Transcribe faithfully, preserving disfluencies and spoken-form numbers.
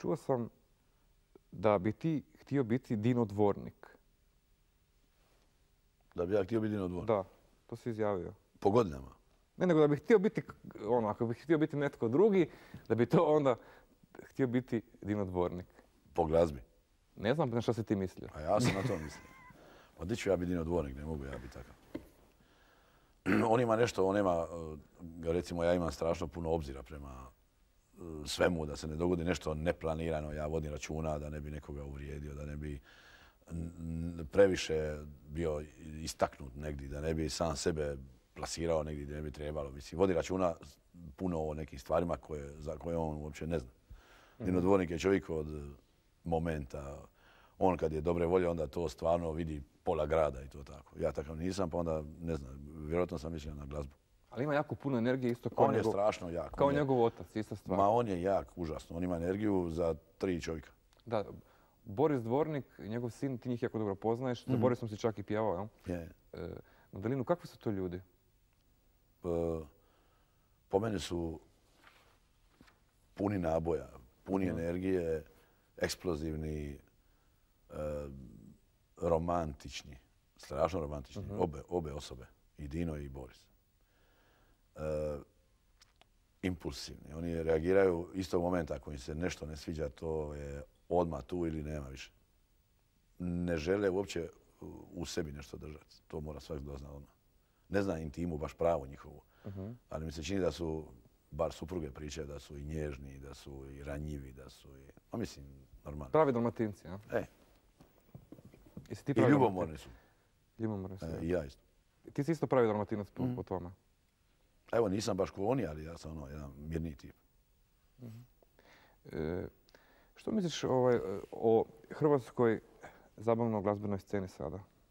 čuo sam da bi ti htio biti Dino Dvornik. Da bi ja htio biti Dino Dvornik? Da, to si izjavio. Po godinama? Ne, nego da bi htio biti, ono, ako bi htio biti netko drugi, da bi to onda htio biti Dino Dvornik. Po glazbi? Ne znam na što si ti mislio. A ja sam na to mislio. Pa di ću ja biti Dino Dvornik, ne mogu ja biti takav. On ima nešto, on ima, recimo ja imam strašno puno obzira prema svemu, da se ne dogodi nešto neplanirano, ja vodim računa da ne bi nekoga uvrijedio, da ne bi previše bio istaknut negdje, da ne bi sam sebe plasirao negdje gdje ne bi trebalo. Mislim, vodi računa puno o nekim stvarima koje, za koje on uopće ne zna. Mm-hmm. Dino Dvornik je čovjek od momenta. On kad je dobre volje, onda to stvarno vidi pola grada i to tako. Ja takav nisam, pa onda ne znam, vjerojatno sam mislio na glazbu. Ali ima jako puno energije isto kao on njegov... On je strašno jak. Kao je, njegov otac, ista stvar. Ma on je jak, užasno. On ima energiju za tri čovjeka. Da, Boris Dvornik, njegov sin, ti njih jako dobro poznaješ. Mm-hmm. Za Borisom si čak i pjevao, jel? Je. E, Madalinu, kakvi su to ljudi? E, po meni su puni naboja, puni mm. energije, eksplozivni, e, romantični, strašno romantični, mm-hmm. obe, obe osobe, i Dino i Boris. E, impulsivni, oni reagiraju istog momenta ako im se nešto ne sviđa, to je odmah tu ili nema više. Ne žele uopće u sebi nešto držati, to mora svak dozna odmah. Ne zna intimu baš pravo njihovu, uh-huh. ali mi se čini da su, bar supruge pričaju, da su i nježni, da su i ranjivi, da su i, no mislim, normalno. Pravi Dalmatinci, a? E. Ti I ljubomorni su. Ljubomorni su, e, I ja isto. Ti si isto pravi Dalmatinac po, mm. po tome? Evo, nisam baš ko oni, ali ja sam ono, jedan mirniji tip. Uh-huh. E, što misliš ovaj, o hrvatskoj zabavno-glazbenoj sceni sada?